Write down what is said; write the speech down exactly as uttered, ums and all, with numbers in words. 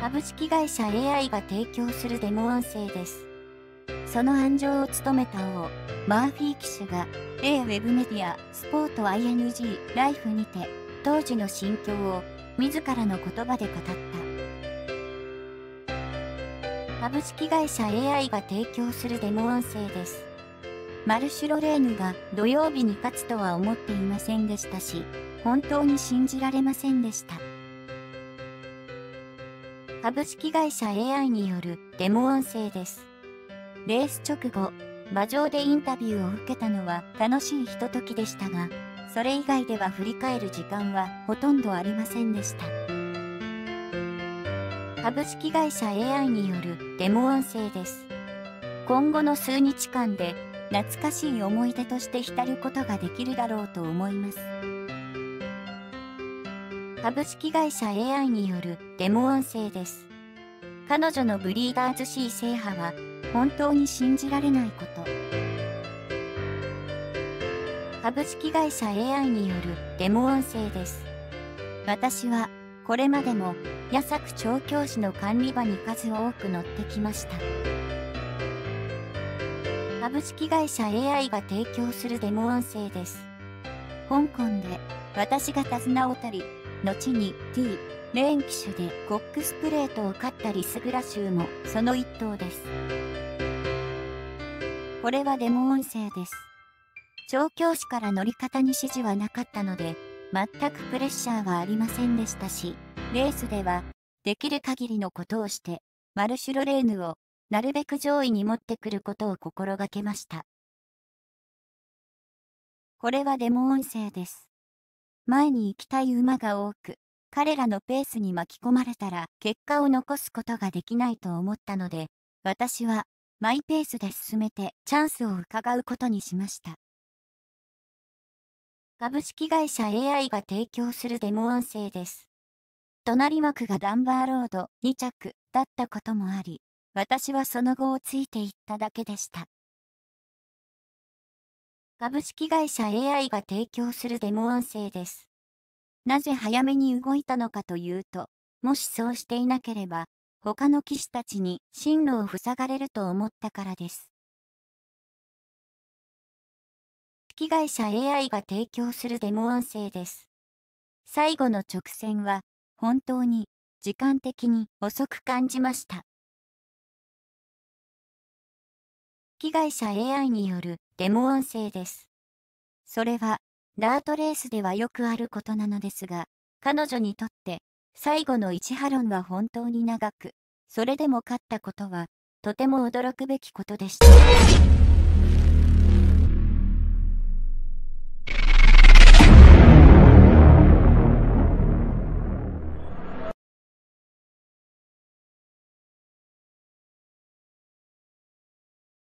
株式会社 エーアイ が提供するデモ音声です。その案上を務めた王、マーフィー騎手が、米ウェブメディア、スポーツ アイエヌジー、ライフにて、当時の心境を、自らの言葉で語った。株式会社 エーアイ が提供するデモ音声です。マルシュロレーヌが土曜日に勝つとは思っていませんでしたし、本当に信じられませんでした。株式会社 エーアイ によるデモ音声です。レース直後、馬上でインタビューを受けたのは楽しいひとときでしたが、それ以外では振り返る時間はほとんどありませんでした。株式会社 エーアイ によるデモ音声です。今後の数日間で懐かしい思い出として浸ることができるだろうと思います。株式会社 エーアイ によるデモ音声です。彼女のブリーダーズ C 制覇は本当に信じられないこと。株式会社 エーアイ によるデモ音声です。私はこれまでも八作調教師の管理場に数多く乗ってきました。株式会社 エーアイ が提供するデモ音声です。香港で私が手綱を取り、後に T、レーン騎手でコックスプレートを勝ったリスグラ州もその一頭です。これはデモ音声です。調教師から乗り方に指示はなかったので、全くプレッシャーはありませんでしたし、レースではできる限りのことをして、マルシュロレーヌをなるべく上位に持ってくることを心がけました。これはデモ音声です。前に行きたい馬が多く、彼らのペースに巻き込まれたら結果を残すことができないと思ったので、私はマイペースで進めてチャンスを伺うことにしました。株式会社 エーアイ が提供するデモ音声です。隣枠がダンバーロードに着だったこともあり、私はその後をついていっただけでした。株式会社 エーアイ が提供するデモ音声です。なぜ早めに動いたのかというと、もしそうしていなければ、他の騎手たちに進路を塞がれると思ったからです。株式会社 エーアイ が提供するデモ音声です。最後の直線は、本当に時間的に遅く感じました。株式会社 エーアイ によるデモ音声です。それは、ダートレースではよくあることなのですが、彼女にとって最後のいちハロンは本当に長く、それでも勝ったことはとても驚くべきことでした。